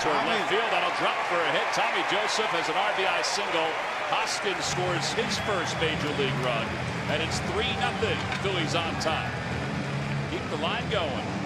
toward left field. That'll drop for a hit. Tommy Joseph has an RBI single. Hoskins scores his first major league run, and it's 3-0. Phillies on top. Keep the line going.